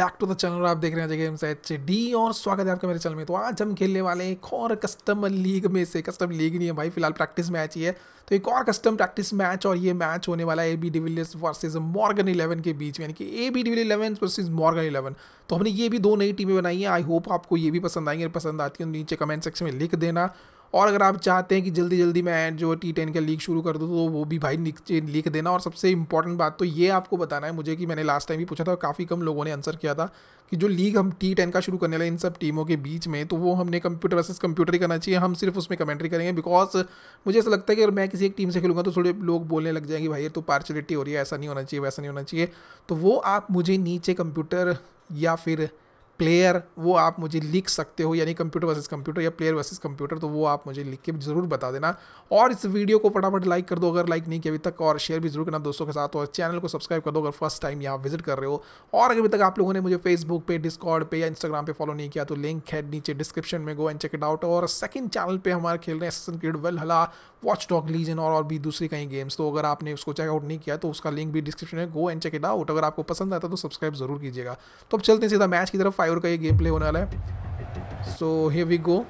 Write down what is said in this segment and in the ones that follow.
Back to the channel. आप देख रहे हैं गेम्स HD और स्वागत है आपका मेरे चैनल में। तो आज हम खेलने वाले हैं एक और कस्टम लीग में से। कस्टम लीग नहीं है भाई, फिलहाल प्रैक्टिस मैच ही है। तो एक और कस्टम प्रैक्टिस मैच, और ये मैच होने वाला है AB डिविलियर्स वर्सेस मॉर्गन 11 के बीच में, यानी कि AB डिविलियर्स 11 वर्सेस मॉर्गन 11। तो हमने ये भी दो नई टीमें बनाई हैं। आई होप आपको ये भी पसंद आएंगे। पसंद आती है तो नीचे कमेंट सेक्शन में लिख देना। और अगर आप चाहते हैं कि जल्दी जल्दी मैं जो T10 का लीग शुरू कर दूँ तो वो भी भाई नीचे लिख देना। और सबसे इंपॉर्टेंट बात तो ये आपको बताना है मुझे कि मैंने लास्ट टाइम भी पूछा था, काफ़ी कम लोगों ने आंसर किया था कि जो लीग हम T10 का शुरू करने वाले इन सब टीमों के बीच में, तो वो हमने कंप्यूटर वर्सेस कंप्यूटर ही करना चाहिए। हम सिर्फ उसमें कमेंट्री करेंगे, बिकॉज मुझे ऐसा लगता है कि अगर मैं किसी एक टीम से खेलूंगा तो थोड़े लोग बोलने लग जाएंगे भाई ये तो पार्शलिटी हो रही है, ऐसा नहीं होना चाहिए, वैसा नहीं होना चाहिए। तो वो आप मुझे नीचे कंप्यूटर या फिर प्लेयर वो आप मुझे लिख सकते हो, यानी कंप्यूटर वर्सेस कंप्यूटर या प्लेयर वर्सेस कंप्यूटर, तो वो आप मुझे लिख के ज़रूर बता देना। और इस वीडियो को फटाफट लाइक कर दो अगर लाइक नहीं किया अभी तक, और शेयर भी जरूर करना दोस्तों के साथ, और चैनल को सब्सक्राइब कर दो अगर फर्स्ट टाइम यहाँ विजिट कर रहे हो। और अभी तक आप लोगों ने मुझे फेसबुक पे, डिस्कॉर्ड पे या इंस्टाग्राम पे फॉलो नहीं किया तो लिंक है नीचे डिस्क्रिप्शन में, go and check it out. और सेकंड चैनल पे हमारे खेल रहे हैं Assassin Creed Valhalla, Watch Dog Legion और भी दूसरी कई गेम्स। तो अगर आपने उसको चेकआउट नहीं किया तो उसका लिंक भी डिस्क्रिप्शन में, go and check it out. अगर आपको पसंद आता तो सब्सक्राइब जरूर कीजिएगा। तो अब चलते हैं सीधा मैच की तरफ। 5 ओवर का ये गेम प्ले होने वाला है। So here we go.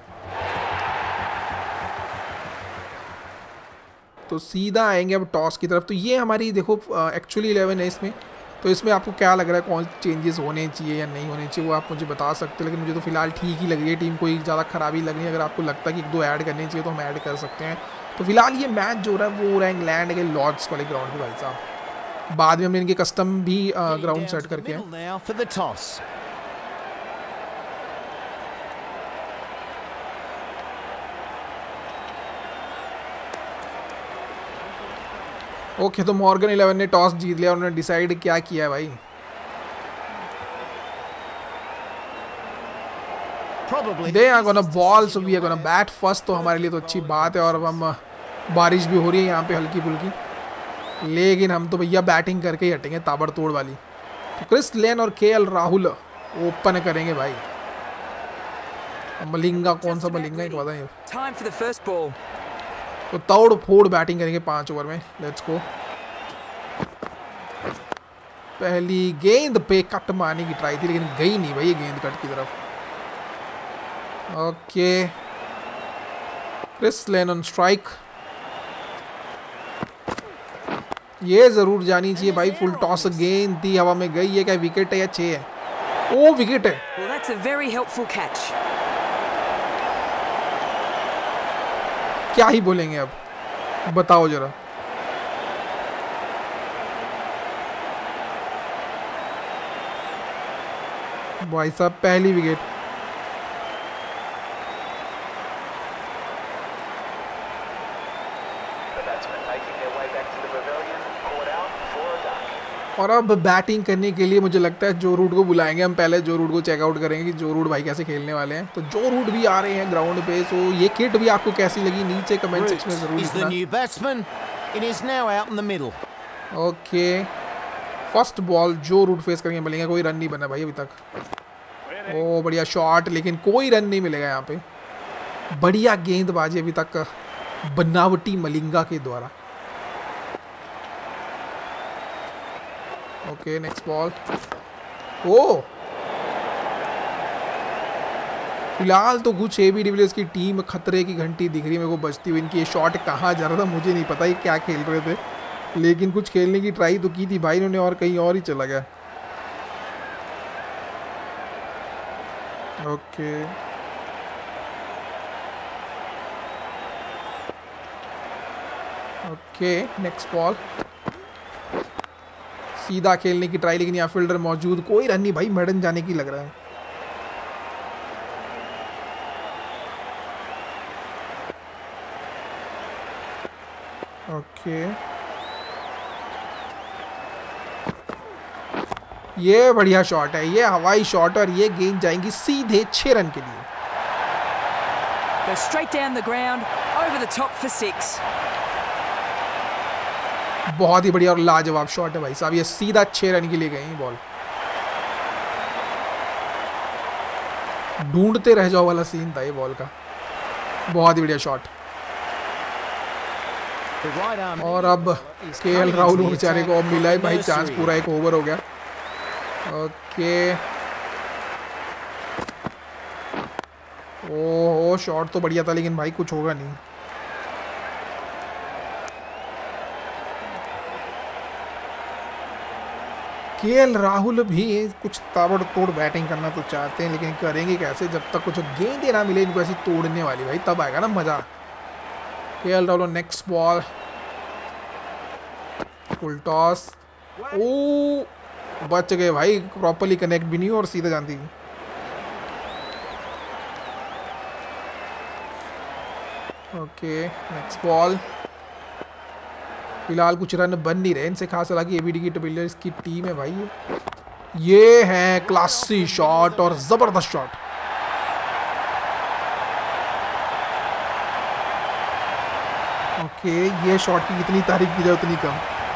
तो सीधा आएंगे अब टॉस की तरफ। तो ये हमारी देखो एक्चुअली 11 है इसमें। तो इसमें आपको क्या लग रहा है कौन चेंजेस होने चाहिए या नहीं होने चाहिए वो आप मुझे बता सकते हैं, लेकिन मुझे तो फिलहाल ठीक ही लग रही है टीम, कोई ज़्यादा खराबी लग रही है। अगर आपको लगता है कि 1-2 ऐड करनी चाहिए तो हम ऐड कर सकते हैं। तो फिलहाल ये मैच जो हो रहा है वो हो रहा है इंग्लैंड के लॉर्ड्स वाले ग्राउंड पे भाई साहब। बाद में हमने इनके कस्टम भी ग्राउंड सेट करके हैं। ओके, तो मॉर्गन 11 ने टॉस जीत लिया और उन्होंने डिसाइड क्या किया है भाई। They are gonna bowl, so we are gonna bat first. तो हमारे लिए तो अच्छी बात है। और अब हम बारिश भी हो रही है यहाँ पे हल्की फुल्की, लेकिन हम तो भैया बैटिंग करके ही हटेंगे ताबड़तोड़ वाली। तो क्रिस लेन और KL राहुल ओपन करेंगे भाई। मलिंगा, कौन सा मलिंगा एक बताइए। तो तोड़ फोड़ बैटिंग करेंगे 5 ओवर में। Let's go. पहली गेंद पे कट मारने की ट्राई थी लेकिन गई नहीं भाई ये गेंद कट की तरफ। Okay, Chris Lynn on strike. ये जरूर जानी चाहिए भाई। फुल टॉस गेंद थी, हवा में गई है। क्या विकेट है या 6 है? ओ विकेट है। क्या ही बोलेंगे अब, बताओ जरा। भाई साहब पहली विकेट। और अब बैटिंग करने के लिए मुझे लगता है जो रूट को बुलाएंगे हम। पहले जो रूट को चेकआउट करेंगे कि जो रूट भाई कैसे खेलने वाले हैं। तो जो रूट भी आ रहे हैं ग्राउंड पे। सो ये किट भी आपको कैसी लगी नीचे कमेंट सेक्शन में जरूर लिखना। Okay, first ball Joe Root face करेंगे मिलेंगे। कोई रन नहीं बना भाई अभी तक। ओ बढ़िया शॉट, लेकिन कोई रन नहीं मिलेगा यहाँ पे। बढ़िया गेंदबाजी अभी तक बनावटी मलिंगा के द्वारा। Okay, next ball. ओ फिलहाल तो कुछ AB डिविलियर्स की टीम खतरे की घंटी दिख रही है मेरे को बजती हुई। इनकी ये शॉट कहाँ जा रहा था मुझे नहीं पता ये क्या खेल रहे थे, लेकिन कुछ खेलने की ट्राई तो की थी भाई इन्होंने, और कहीं और ही चला गया। Okay, okay, next ball. सीधा खेलने की ट्राई, लेकिन यहाँ फील्डर मौजूद, कोई रन नहीं भाई। मैडन जाने की लग रहा है। ओके, ये बढ़िया शॉट है, ये हवाई शॉट, और ये गेंद जाएंगी सीधे 6 रन के लिए। बहुत ही बढ़िया और लाजवाब शॉट है भाई साहब। ये सीधा 6 रन के लिए गई बॉल। ढूंढते रह जाओ वाला सीन था ये बॉल का। बहुत ही बढ़िया शॉट। और अब KL राहुल बेचारे को अब मिला है भाई चांस, पूरा एक ओवर हो गया। ओके, ओह शॉट तो बढ़िया था लेकिन भाई कुछ होगा नहीं। केएल राहुल भी कुछ ताबड़तोड़ बैटिंग करना तो चाहते हैं लेकिन करेंगे कैसे जब तक कुछ गेंदें ना मिले इनको ऐसी तोड़ने वाली भाई, तब आएगा ना मजा। KL Rahul next ball, full toss, oh बच गए भाई, प्रॉपर्ली कनेक्ट भी नहीं और सीधा जानती। ओके नेक्स्ट बॉल, फिलहाल कुछ रन बन नहीं रहे इनसे खास, हालांकि एबीडी की टबिलियर्स की टीम है भाई। ये है क्लासी शॉट और जबरदस्त शॉट। ओके ये शॉट की कितनी तारीफ की जाए उतनी कम।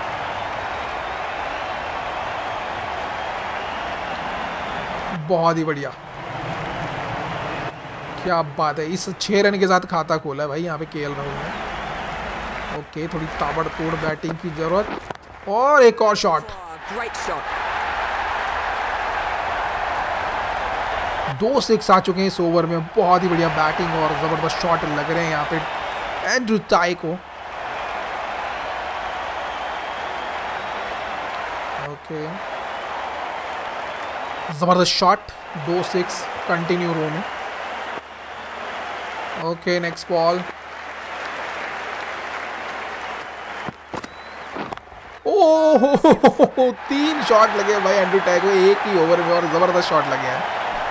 बहुत ही बढ़िया, क्या बात है, इस 6 रन के साथ खाता खोला है भाई यहाँ पे केएल राहुल ने। ओके थोड़ी ताबड़तोड़ बैटिंग की जरूरत और एक और शॉट। 2 6 आ चुके हैं इस ओवर में, बहुत ही बढ़िया बैटिंग और जबरदस्त शॉट लग रहे हैं यहाँ पे एंड्रू टाई को। ओके जबरदस्त शॉट, 2 6 कंटिन्यू रो में। Okay next ball, oh 3 shot लगे भाई एंड्रू टाई को एक ही ओवर में और जबरदस्त शॉट लगे हैं।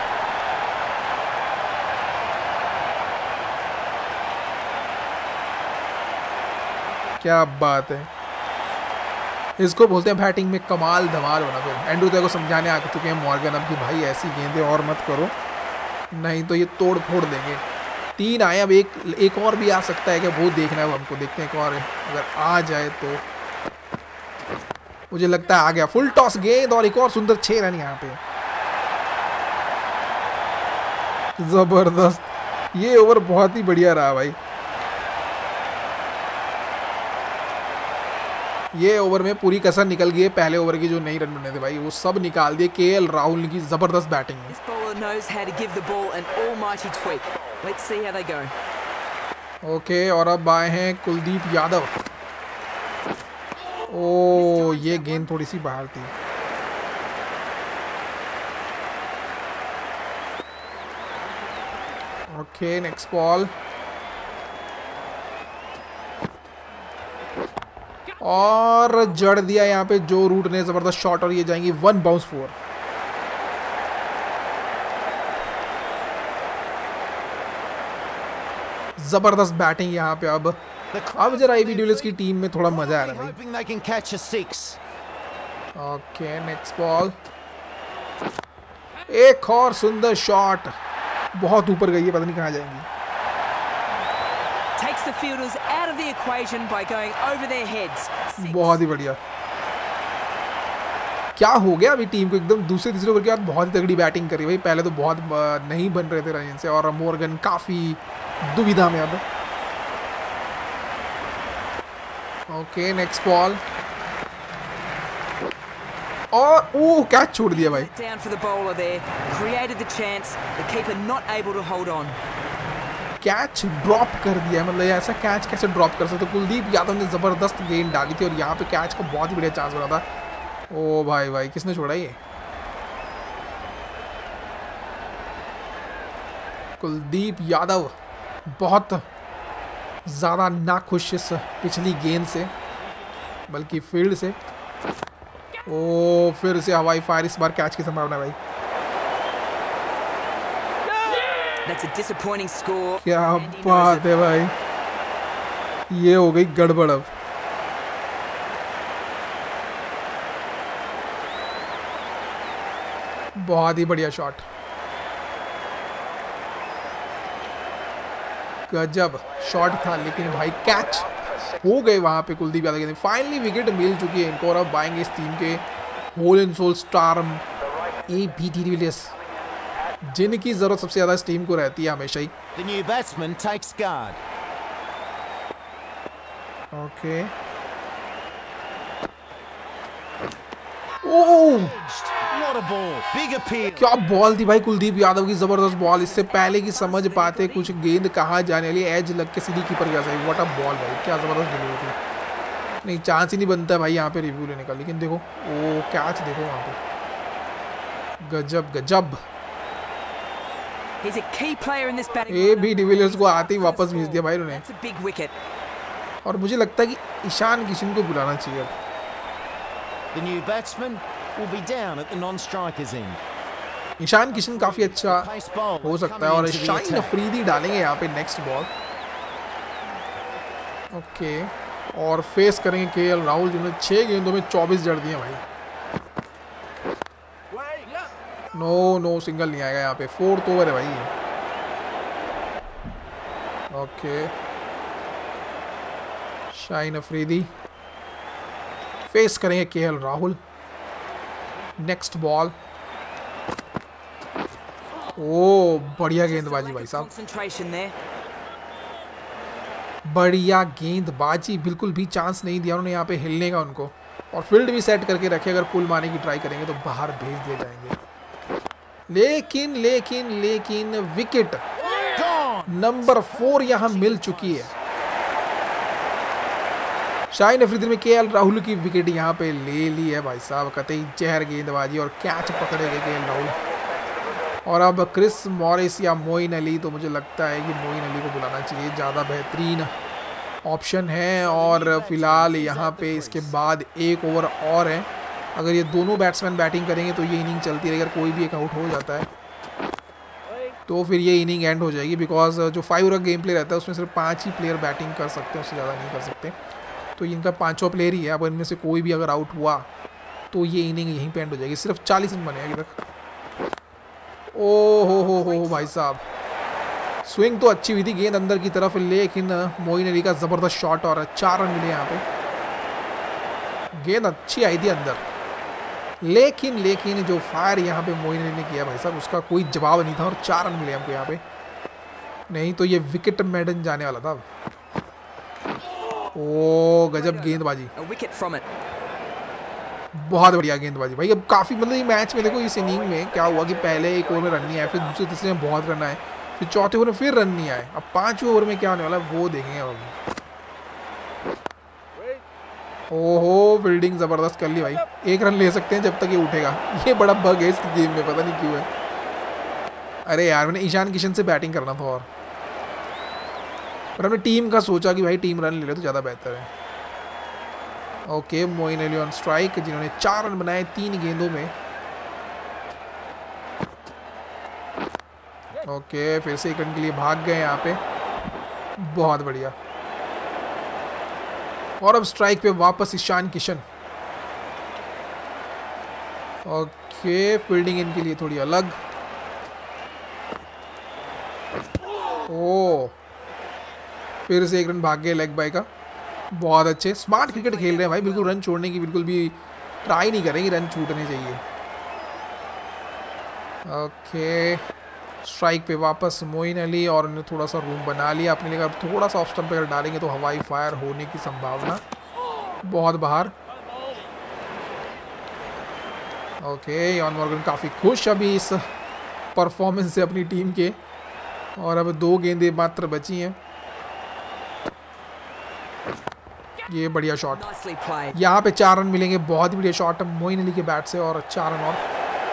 क्या बात है, इसको बोलते हैं बैटिंग में कमाल धमाल होना। फिर एंड्रू टाई को समझाने आ चुके हैं मॉर्गन अब कि भाई ऐसी गेंदें और मत करो नहीं तो ये तोड़ फोड़ देंगे। 3 आए, अब एक और भी आ सकता है कि वो देखना है, वो हमको देखते हैं एक और अगर आ जाए तो। मुझे लगता है आ गया, फुल टॉस गेंद और एक और सुंदर 6 रन यहाँ पे। जबरदस्त, ये ओवर बहुत ही बढ़िया रहा भाई। ये ओवर में पूरी कसर निकल गई है, पहले ओवर की जो नहीं रन बने थे भाई वो सब निकाल दिए केएल राहुल की जबरदस्त बैटिंग में। ओके और अब आए हैं कुलदीप यादव। ओ ये गेंद थोड़ी सी बाहर थी। ओके नेक्स्ट बॉल और जड़ दिया यहाँ पे जो रूट ने, जबरदस्त शॉट और ये जाएंगी 1 बाउंस 4। जबरदस्त बैटिंग यहाँ पे। अब जरा एबी डिविलियर्स की टीम में थोड़ा मजा आ रहा है भाई। ओके नेक्स्ट बॉल, एक और सुंदर शॉट, बहुत ऊपर गई है, पता नहीं कहाँ जाएंगी। बहुत ही बढ़िया, क्या हो गया अभी टीम को, एकदम दूसरे तीसरे ओवर के बाद बहुत ही तगड़ी बैटिंग करी भाई। पहले तो बहुत नहीं बन रहे थे रन से और मॉर्गन काफी दुविधा में अब। ओके नेक्स्ट बॉल और ओ कैच छोड़ दिया भाई। कैच ड्रॉप कर दिया, मतलब ऐसा कैच कैसे ड्रॉप कर सकते। कुलदीप यादव ने जबरदस्त गेंद डाली थी और यहाँ पे कैच का बहुत ही बढ़िया चांस बना था। ओ भाई भाई किसने छोड़ा ये, कुलदीप यादव बहुत ज़्यादा नाखुश इस पिछली गेंद से, बल्कि फील्ड से। ओ फिर से हवाई फायर, इस बार कैच की संभावना भाई। That's a disappointing score. क्या बात है भाई, ये हो गई गड़बड़। अब बहुत ही बढ़िया शॉट, गजब शॉट था लेकिन भाई कैच हो गए वहां पे कुलदीप यादव के। फाइनली विकेट मिल चुकी है इनको और अब आएंगे इस टीम के whole and soul star AB de Villiers, जिनकी जरूरत सबसे ज्यादा इस टीम को रहती है हमेशा ही। The new batsman takes guard. Oh What a ball. Big appeal. क्या बॉल थी भाई कुलदीप यादव की, जबरदस्त बॉल। इससे पहले की समझ पाते कुछ गेंद कहाँ जाने वाली, एज लग के सीधी कीपर गया सही। व्हाट अ बॉल भाई, क्या जबरदस्त डिलीवरी थी। नहीं चांस ही नहीं बनता भाई यहाँ पे रिव्यू लेने का, लेकिन देखो ओ कैच देखो वहाँ पे, गजब गजब। He's a key player in this batting a lineup. भी डिविलियर्स को आते ही वापस भेज दिया भाई उन्होंने। That's a big wicket. और मुझे लगता है कि ईशान किशन को बुलाना चाहिए अब। The new batsman will be down at the non-strikers end. Ishan Kishan काफी अच्छा Pace bowl हो सकता है, coming और into the shine attack. Afridi डालेंगे यहाँ पे नेक्स्ट बॉल। ओके, और फेस करेंगे केएल राहुल जिन्होंने 6 गेंदों में 24 जड़ दिए भाई। नो नो सिंगल नहीं आएगा यहाँ पे, 4th ओवर है भाई। ओके, शाइन अफरीदी फेस करेंगे केएल राहुल। नेक्स्ट बॉल, ओ बढ़िया गेंदबाजी भाई साहब, Concentration there. बढ़िया गेंदबाजी। बिल्कुल भी चांस नहीं दिया उन्होंने यहाँ पे हिलने का उनको, और फील्ड भी सेट करके रखे। अगर पुल मारने की ट्राई करेंगे तो बाहर भेज दिए जाएंगे। लेकिन लेकिन लेकिन विकेट नंबर 4 यहाँ मिल चुकी है। शाइन अफरीदी में केएल राहुल की विकेट यहाँ पे ले ली है भाई साहब। कतई जहर गेंदबाजी और कैच पकड़े गए केएल राहुल। और अब क्रिस मॉरिस या मोइन अली, तो मुझे लगता है कि मोइन अली को बुलाना चाहिए, ज़्यादा बेहतरीन ऑप्शन है। और फिलहाल यहाँ पे इसके बाद 1 ओवर और है। अगर ये दोनों बैट्समैन बैटिंग करेंगे तो ये इनिंग चलती रहेगी। अगर कोई भी एक आउट हो जाता है तो फिर ये इनिंग एंड हो जाएगी, बिकॉज जो 5 ओवर का गेम प्ले रहता है उसमें सिर्फ 5 ही प्लेयर बैटिंग कर सकते हैं, उससे ज़्यादा नहीं कर सकते। तो इनका 5वां प्लेयर ही है। अब इनमें से कोई भी अगर आउट हुआ तो ये इनिंग यहीं पे एंड हो जाएगी। सिर्फ 40 रन बने अभी तक। ओ हो भाई साहब, स्विंग तो अच्छी हुई थी गेंद अंदर की तरफ, लेकिन मोइन अली का ज़बरदस्त शॉट और 4 रन मिले यहाँ पे। गेंद अच्छी आई थी अंदर, लेकिन जो फायर यहाँ पे मोइन अली ने किया भाई साहब, उसका कोई जवाब नहीं था, और 4 रन मिले हमको यहाँ पे। नहीं तो ये विकेट मेडन जाने वाला था। ओ गजब गेंदबाजी, A wicket from it. बहुत बढ़िया गेंदबाजी भाई। अब काफ़ी मतलब ये मैच में देखो, इस इनिंग में क्या हुआ कि पहले 1 ओवर में रन नहीं आए, फिर दूसरे तीसरे में बहुत रन आए, फिर चौथे ओवर में फिर रन नहीं आए। अब 5वें ओवर में क्या होने वाला है वो देखेंगे अब। ओहो, फील्डिंग ज़बरदस्त कर ली भाई। 1 रन ले सकते हैं जब तक ये उठेगा। ये बड़ा बग है इस गेम में, पता नहीं क्यों है। अरे यार, मैंने ईशान किशन से बैटिंग करना था, और पर हमने टीम का सोचा कि भाई टीम रन ले ले तो ज़्यादा बेहतर है। Okay, Moeen Ali on strike, जिन्होंने 4 रन बनाए 3 गेंदों में। ओके, फिर से 1 रन के लिए भाग गए यहाँ पे, बहुत बढ़िया। और अब स्ट्राइक पे वापस ईशान किशन। ओके, फील्डिंग इनके लिए थोड़ी अलग। ओ, फिर से 1 रन भाग गए लेग बाय का। बहुत अच्छे, स्मार्ट क्रिकेट खेल रहे हैं भाई, बिल्कुल रन छोड़ने की बिल्कुल भी ट्राई नहीं करेंगे, रन छूटने चाहिए। ओके, स्ट्राइक पे वापस मोइन अली, और उन्होंने थोड़ा सा रूम बना लिया अपने लिए। अब थोड़ा सा ऑफ स्टंप पे अगर डालेंगे तो हवाई फायर होने की संभावना बहुत बाहर। ओके, यॉन मॉर्गन काफ़ी खुश अभी इस परफॉर्मेंस से अपनी टीम के, और अब 2 गेंदें मात्र बची हैं। ये बढ़िया शॉट, Nicely played. यहाँ पे 4 रन मिलेंगे। बहुत ही बढ़िया शॉट मोइन अली के बैट से, और 4 रन और।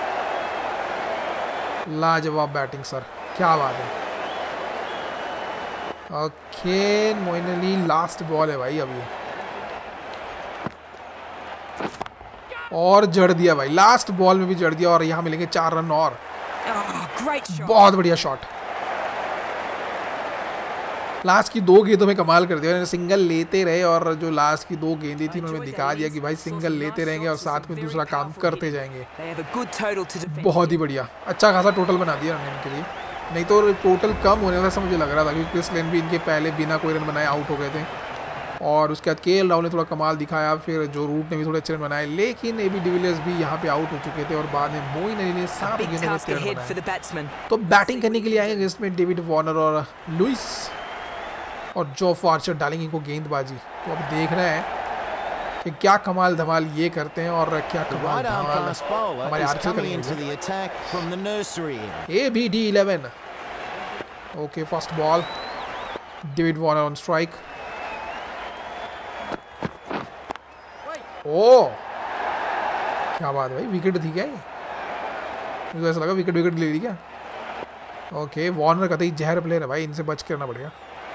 लाजवाब बैटिंग सर, क्या बात है। Okay, Moeen Ali last ball है भाई अभी, और जड़ दिया भाई, लास्ट बॉल में भी जड़ दिया, और यहाँ मिलेंगे 4 रन और। Oh, great shot. बहुत बढ़िया शॉट, लास्ट की 2 गेंदों में कमाल कर दिया। उन्होंने सिंगल लेते रहे, और जो लास्ट की 2 गेंदें थी उन्होंने दिखा दिया कि भाई सिंगल लेते रहेंगे और साथ में दूसरा काम करते जाएंगे। They have a good total to defend. बहुत ही बढ़िया, अच्छा खासा टोटल बना दिया उन्होंने इनके लिए। नहीं तो टोटल कम होने वाला ऐसा मुझे लग रहा था, क्योंकि क्रिस लेन भी इनके पहले बिना कोई रन बनाए आउट हो गए थे। और उसके बाद केएल राहुल ने थोड़ा कमाल दिखाया, फिर जो रूट ने भी थोड़े अच्छे रन बनाए, लेकिन एबी डिविलियर्स भी यहाँ पे आउट हो चुके थे, और बाद में मोइन अली ने 7 Big गेंदों में task 13 रन ahead for बनाए। the batsman. तो बैटिंग करने के लिए आएंगे इसमें डेविड वार्नर और लुइस, और जॉफ आर्चर डालेंगे इनको गेंदबाजी। तो अब देखना है कि क्या कमाल धमाल ये करते हैं और क्या कमाल धमाल हमारे आर्चर करेंगे। ABD11 okay first ball David Warner on strike. ओ क्या बात है भाई, विकेट थी क्या ये? मुझे ऐसा लगा विकेट ले ली क्या। ओके वार्नर का तो जहर प्लेयर है भाई, इनसे बच के रहना पड़ेगा।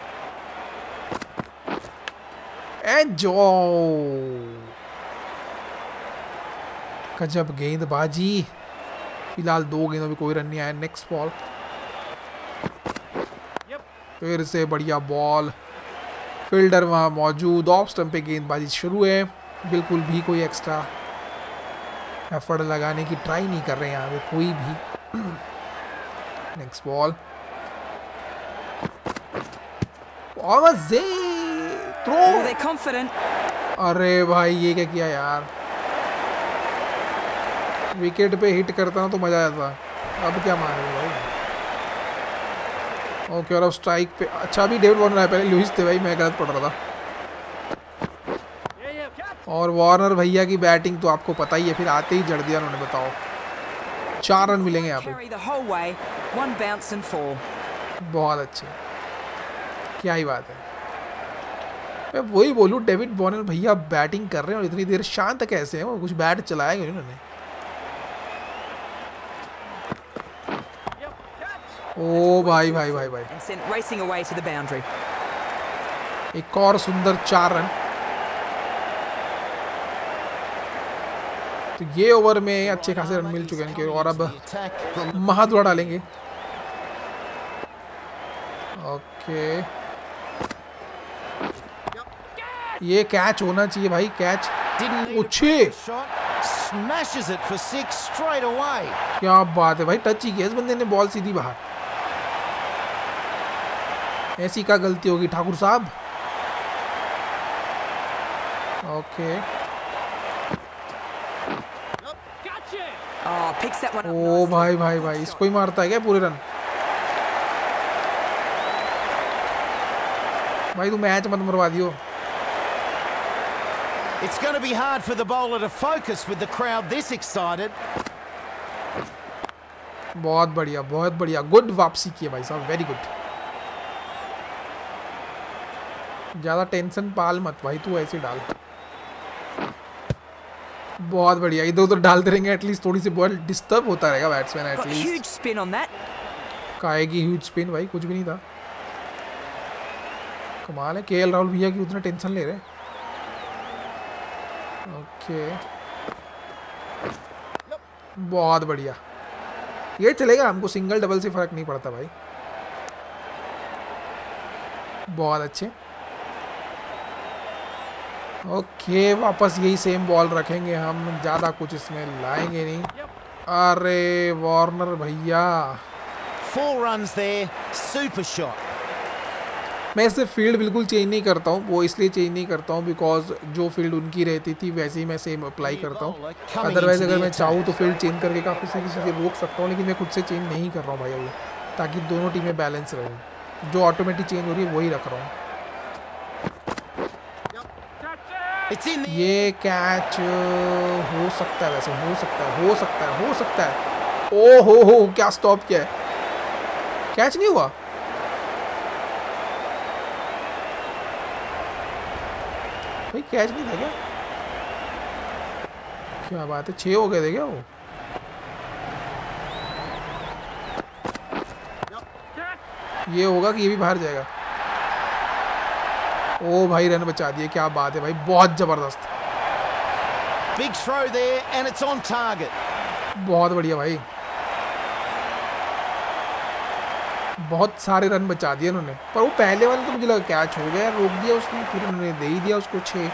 एंजो गजब गेंदबाजी। फिलहाल 2 गेंदों में कोई रन नहीं आया। नेक्स्ट बॉल फिर से बढ़िया बॉल, फील्डर वहां मौजूद, ऑफ स्टंप पे गेंदबाजी शुरू है। बिल्कुल भी कोई एक्स्ट्रा एफर्ट लगाने की ट्राई नहीं कर रहे हैं यहाँ पे कोई भी। Next ball throw. अरे भाई ये क्या किया यार, विकेट पे हिट करता ना तो मजा आता। अब क्या मारे भाई। ओके और अब स्ट्राइक पे, अच्छा अभी डेविड वार्नर है, पहले लुइस थे भाई, मैं गलत पढ़ रहा था। और वार्नर भैया की बैटिंग तो आपको पता ही है, फिर आते ही जड़ दिया उन्होंने। बताओ 4 रन मिलेंगे यहाँ पे। बहुत अच्छे, क्या ही बात है। मैं वही बोलूँ, डेविड वार्नर भैया बैटिंग कर रहे हैं और इतनी देर शांत कैसे हैं वो, कुछ बैट चलाया गया उन्होंने। ओ भाई भाई भाई भाई, एक और सुंदर 4 रन। तो ये ओवर में अच्छे खासे रन मिल चुके हैं इनके और अब महादुआ डालेंगे। ओके ये कैच होना चाहिए भाई, कैच अच्छे। क्या बात है भाई, टच ही किया इस बंदे ने, बॉल सीधी बाहर। ऐसी क्या गलती होगी ठाकुर साहब। ओके ओ भाई भाई भाई, इसको ही मारता है क्या पूरे रन। भाई तू मैच मत मरवा दियो। It's going to be hard for the bowler to focus with the crowd this excited. बहुत बढ़िया, गुड वापसी की है भाई साहब, वेरी गुड। ज्यादा टेंशन पाल मत भाई, तू ऐसे डाल। बहुत बढ़िया, इधर उधर डालते रहेंगे, एटलीस्ट थोड़ी सी बॉल डिस्टर्ब होता रहेगा बैट्समैन एटलीस्ट। काएगी ह्यूज स्पिन भाई, कुछ भी नहीं था। कमाल है, केएल राहुल भैया की उतना टेंशन ले रहे। ओके बहुत बढ़िया, ये चलेगा, हमको सिंगल डबल से फर्क नहीं पड़ता भाई। बहुत अच्छे। ओके वापस यही सेम बॉल रखेंगे हम, ज़्यादा कुछ इसमें लाएंगे नहीं। अरे वार्नर भैया 4 runs there, super shot. मैं इससे फील्ड बिल्कुल चेंज नहीं करता हूँ, वो इसलिए चेंज नहीं करता हूँ बिकॉज जो फील्ड उनकी रहती थी वैसे ही मैं सेम अप्लाई करता हूँ। अदरवाइज अगर मैं चाहूँ तो फील्ड चेंज करके काफ़ी सारी चीज़ें रोक सकता हूँ, लेकिन मैं खुद से चेंज नहीं कर रहा हूँ भाई अभी, ताकि दोनों टीमें बैलेंस रहें। जो ऑटोमेटिक चेंज हो रही है वही रख रहा हूँ। ये कैच हो सकता है, वैसे हो सकता है। ओ हो क्या स्टॉप किया है, कैच नहीं हुआ। भाई कैच नहीं था क्या, क्या बात है, 6 हो गए थे क्या वो। ये होगा कि ये भी बाहर जाएगा। ओ भाई रन बचा दिए, क्या बात है भाई, बहुत जबरदस्त। Big throw there and it's on target. बहुत बढ़िया भाई, बहुत सारे रन बचा दिए उन्होंने। पर वो पहले वाले तो मुझे लगा कैच हो गया, रोक दिया उसने, फिर उन्होंने दे ही दिया उसको 6।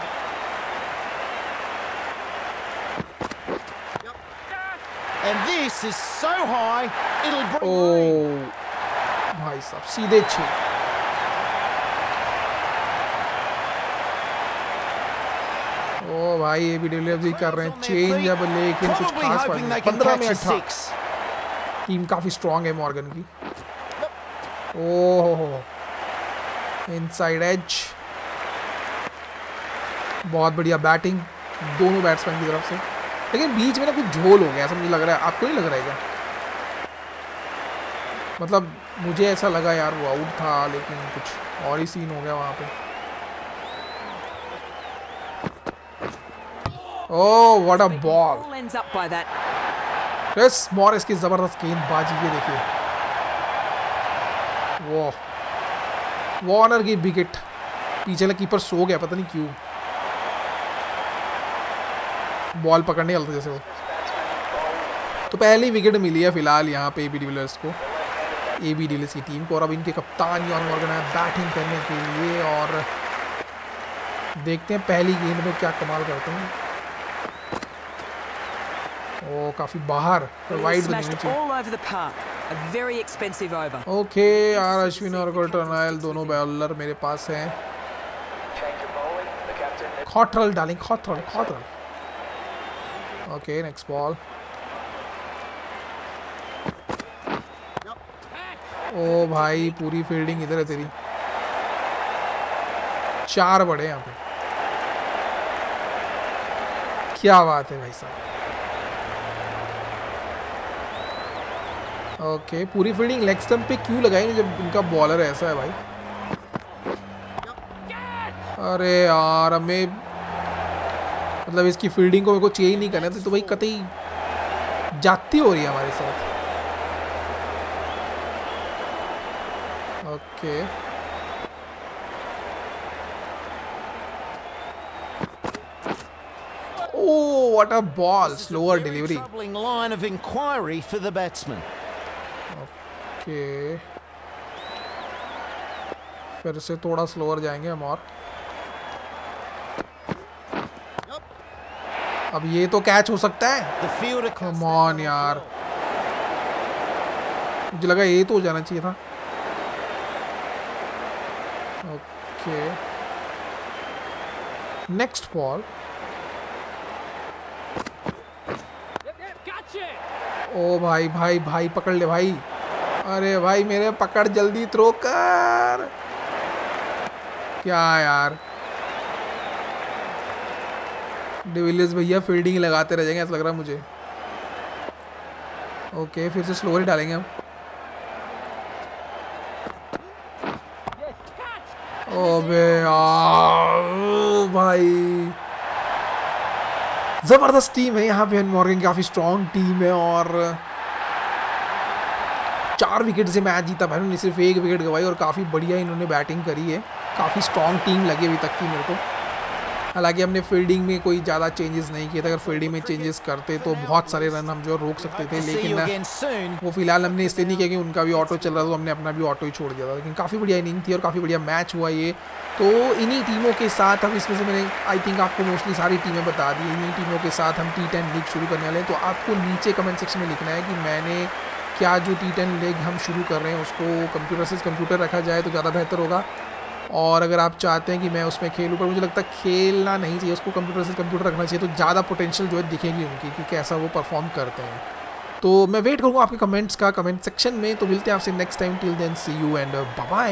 And this is so high, it'll bring ओ भाई साहब सीधे 6। ओ भाई ये भी डिलीवरी कर रहे हैं चेंज अब, लेकिन कुछ खास बात नहीं। 15 में 18। टीम काफी स्ट्रांग है मॉर्गन की। ओह इनसाइड एज, बहुत बढ़िया बैटिंग दोनों बैट्समैन की तरफ से, लेकिन बीच में ना कुछ झोल हो गया ऐसा मुझे लग रहा है। आपको नहीं लग रहा है क्या? मतलब मुझे ऐसा लगा यार वो आउट था, लेकिन कुछ और ही सीन हो गया वहाँ पे। Oh what a ball! Chris Morris की जबरदस्त गेंदबाजी, ये देखिए वो वार्नर की विकेट, पीछे वाला कीपर सो गया पता नहीं क्यों, बॉल पकड़ने वाला था जैसे वो। तो पहली विकेट मिली है फिलहाल यहाँ पे एबी डिविलियर्स को, एबी डिविलियर्स की टीम को। और अब इनके कप्तान यॉर्न मॉर्गन है बैटिंग करने के लिए, और देखते हैं पहली गेंद में क्या कमाल करते हैं। ओ काफी बाहर, वाइड नहीं चाहिए। ओके यार, अश्विन और टर्नाइल दोनों बॉलर मेरे पास हैं। खॉटरल डालेंगे, खॉटरल। Okay next ball. ओ भाई पूरी फील्डिंग इधर है तेरी, 4 बड़े यहाँ पे, क्या बात है भाई साहब। ओके पूरी फील्डिंग लेग स्टंप पे क्यों लगाई जब इनका बॉलर ऐसा है भाई। अरे यार हमें मतलब इसकी फील्डिंग को मेरे को चेंज नहीं करना था, तो भाई कतई जाती हो रही है हमारे साथ। Okay oh what a ball, slower delivery. Okay फिर से थोड़ा स्लोअर जाएंगे हम, और अब ये तो कैच हो सकता है। कम ऑन यार, मुझे लगा ये तो हो जाना चाहिए था। Okay next ball. ओ भाई भाई भाई पकड़ ले भाई, अरे भाई मेरे पकड़, जल्दी थ्रो कर। क्या यार डिविलियर्स भैया फील्डिंग लगाते रह जाएंगे ऐसा लग रहा है मुझे। ओके फिर से स्लोअर ही डालेंगे हम। ओबे यार भाई जबरदस्त टीम है यहाँ पे मॉर्गन, काफी स्ट्रॉन्ग टीम है, और 4 विकेट से मैच जीता भाई उन्होंने, सिर्फ 1 विकेट गवाई, और काफ़ी बढ़िया इन्होंने बैटिंग करी है। काफ़ी स्ट्रॉन्ग टीम लगी अभी तक की मेरे को। हालांकि हमने फील्डिंग में कोई ज़्यादा चेंजेस नहीं किए थे, अगर फील्डिंग में चेंजेस करते तो बहुत सारे रन हम जो रोक सकते थे, लेकिन वो फिलहाल हमने इसलिए नहीं किया कि उनका भी ऑटो चल रहा था, तो हमने अपना भी ऑटो ही छोड़ दिया था। लेकिन काफ़ी बढ़िया इनिंग थी और काफ़ी बढ़िया मैच हुआ ये। तो इन्हीं टीमों के साथ हम, इसमें से मैंने आई थिंक आपको मोस्टली सारी टीमें बता दी, इन्हीं टीमों के साथ हम T10 लीग शुरू करने वाले हैं। तो आपको नीचे कमेंट सेक्शन में लिखना है कि मैंने क्या जो T10 लीग हम शुरू कर रहे हैं उसको कंप्यूटर से कंप्यूटर रखा जाए तो ज़्यादा बेहतर होगा। और अगर आप चाहते हैं कि मैं उसमें खेलूँ, पर मुझे लगता है खेलना नहीं चाहिए, उसको कंप्यूटर से कंप्यूटर रखना चाहिए, तो ज़्यादा पोटेंशियल जो है दिखेगी उनकी कि कैसा वो परफॉर्म करते हैं। तो मैं वेट करूँगा आपके कमेंट्स का कमेंट सेक्शन में। तो मिलते हैं आपसे next time, till then see you and bye bye.